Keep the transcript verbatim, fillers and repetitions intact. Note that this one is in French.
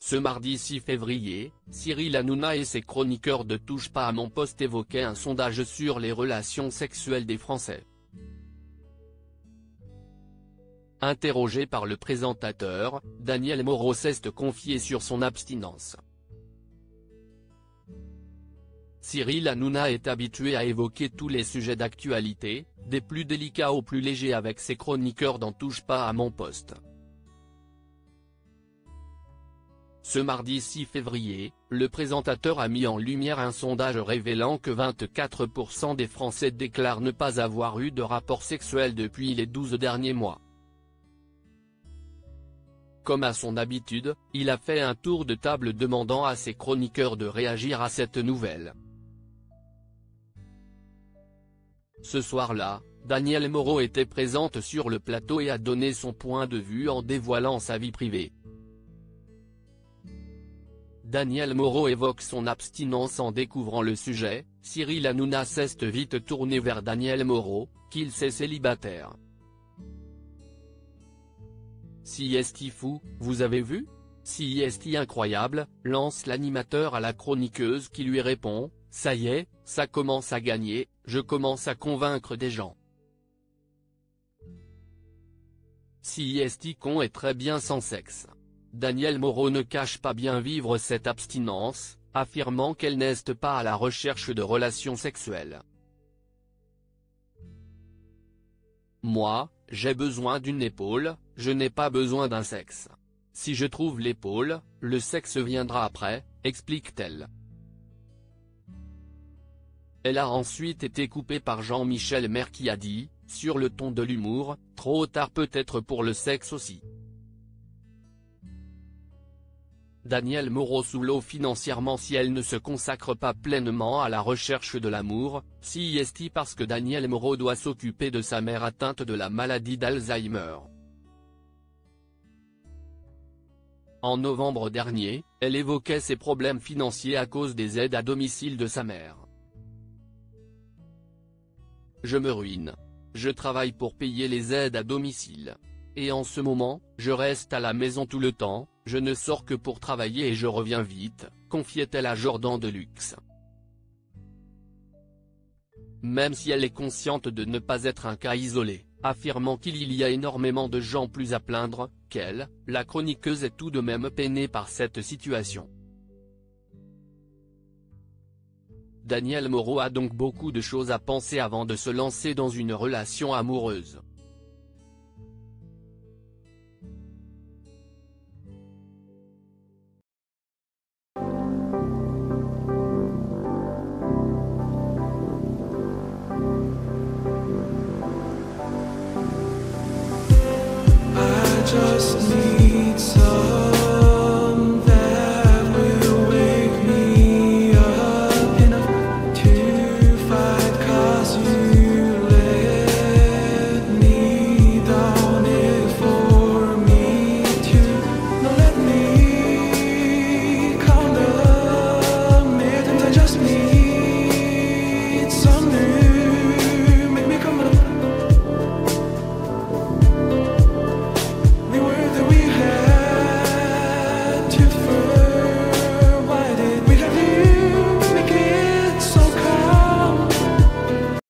Ce mardi six février, Cyril Hanouna et ses chroniqueurs de Touche pas à mon poste évoquaient un sondage sur les relations sexuelles des Français. Interrogé par le présentateur, Daniel Moreau s'est confié sur son abstinence. Cyril Hanouna est habitué à évoquer tous les sujets d'actualité, des plus délicats aux plus légers avec ses chroniqueurs dans Touche pas à mon poste. Ce mardi six février, le présentateur a mis en lumière un sondage révélant que vingt-quatre pour cent des Français déclarent ne pas avoir eu de rapport sexuel depuis les douze derniers mois. Comme à son habitude, il a fait un tour de table demandant à ses chroniqueurs de réagir à cette nouvelle. Ce soir-là, Daniel Moreau était présente sur le plateau et a donné son point de vue en dévoilant sa vie privée. Daniel Moreau évoque son abstinence en découvrant le sujet. Cyril Hanouna s'est vite tourné vers Daniel Moreau, qu'il sait célibataire. Si est fou, vous avez vu? Si est incroyable, lance l'animateur à la chroniqueuse qui lui répond, ça y est, ça commence à gagner, je commence à convaincre des gens. Si est con est très bien sans sexe. Daniel Moreau ne cache pas bien vivre cette abstinence, affirmant qu'elle n'est pas à la recherche de relations sexuelles. Moi, j'ai besoin d'une épaule, je n'ai pas besoin d'un sexe. Si je trouve l'épaule, le sexe viendra après, explique-t-elle. Elle a ensuite été coupée par Jean-Michel Maire qui a dit, sur le ton de l'humour, trop tard peut-être pour le sexe aussi. Daniel Moreau sous l'eau financièrement si elle ne se consacre pas pleinement à la recherche de l'amour, si est parce que Daniel Moreau doit s'occuper de sa mère atteinte de la maladie d'Alzheimer. En novembre dernier, elle évoquait ses problèmes financiers à cause des aides à domicile de sa mère. Je me ruine. Je travaille pour payer les aides à domicile. Et en ce moment, je reste à la maison tout le temps, je ne sors que pour travailler et je reviens vite, confiait-elle à Jordan Deluxe. Même si elle est consciente de ne pas être un cas isolé, affirmant qu'il y a énormément de gens plus à plaindre qu'elle, la chroniqueuse est tout de même peinée par cette situation. Daniel Moreau a donc beaucoup de choses à penser avant de se lancer dans une relation amoureuse.